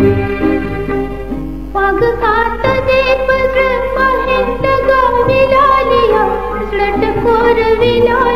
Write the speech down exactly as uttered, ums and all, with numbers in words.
पग काट दे पर महिंद गा विला लिया लटकोर विला